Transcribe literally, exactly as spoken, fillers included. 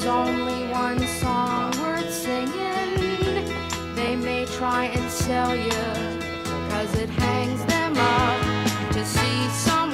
only one song worth singing. They may try and sell you, cause it hangs them up to see some